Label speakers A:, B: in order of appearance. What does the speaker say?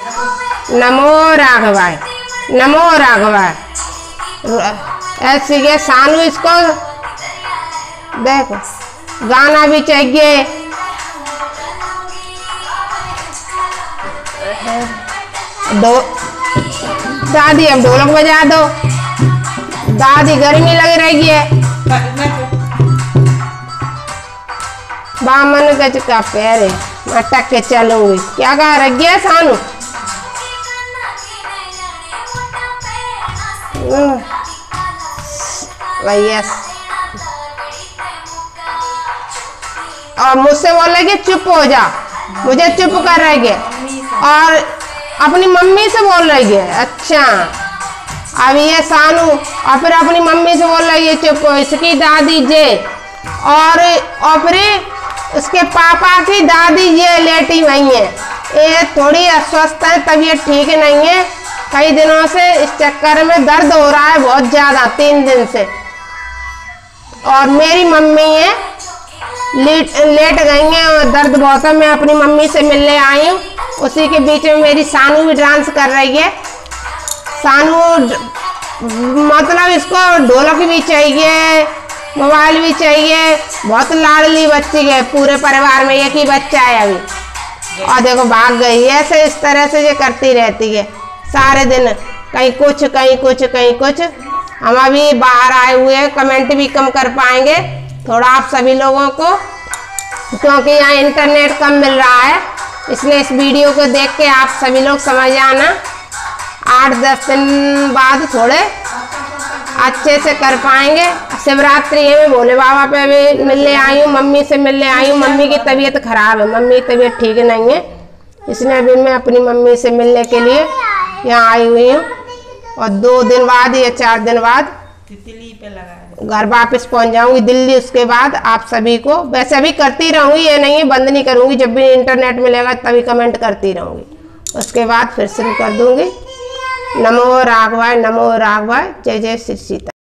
A: नमो राघवाय, नमो राघवाय। ऐसे के सानू इसको देखो गाना भी चाहिए। दादी अब ढोलक बजा दो, दादी गर्मी लग रही है। बामन गज का पैर अटक के चलूंगी। क्या कहा रही है सानू? भैया और मुझसे बोल रही है चुप हो जा, मुझे चुप कर रही है और अपनी मम्मी से बोल रही है। अच्छा अब ये सानू और फिर अपनी मम्मी से बोल रही है चुप हो। इसकी दादी जे और फिर उसके पापा की दादी ये लेटी हुई है। ये थोड़ी अस्वस्थ है, तबीयत ठीक नहीं है कई दिनों से। इस चक्कर में दर्द हो रहा है बहुत ज्यादा 3 दिन से। और मेरी मम्मी है लेट गई हैं और दर्द बहुत है। मैं अपनी मम्मी से मिलने आई हूँ। उसी के बीच में मेरी सानू भी डांस कर रही है। सानू मतलब इसको ढोलक भी चाहिए, मोबाइल भी चाहिए। बहुत लाडली बच्ची है, पूरे परिवार में एक ही बच्चा है अभी। और देखो भाग गई। ऐसे इस तरह से ये करती रहती है सारे दिन, कहीं कुछ कहीं कुछ कहीं कुछ। हम अभी बाहर आए हुए हैं, कमेंट भी कम कर पाएंगे थोड़ा आप सभी लोगों को, क्योंकि यहाँ इंटरनेट कम मिल रहा है। इसलिए इस वीडियो को देख के आप सभी लोग समझ आना। 8-10 दिन बाद थोड़े अच्छे से कर पाएंगे। शिवरात्रि है, मैं भोले बाबा पे भी मिलने आई हूँ, मम्मी से मिलने आई हूँ। मम्मी की तबीयत खराब है, मम्मी की तबीयत ठीक नहीं है, इसलिए अभी मैं अपनी मम्मी से मिलने के लिए यहाँ आई हुई हूँ। और 2 दिन बाद या 4 दिन बाद घर वापस पहुँच जाऊँगी दिल्ली। उसके बाद आप सभी को वैसे अभी करती रहूँगी, ये नहीं है बंद नहीं करूँगी। जब भी इंटरनेट मिलेगा तभी कमेंट करती रहूँगी। उसके बाद फिर शुरू कर दूँगी। नमो राघवाय, नमो राघवाय। जय जय श्री सीता।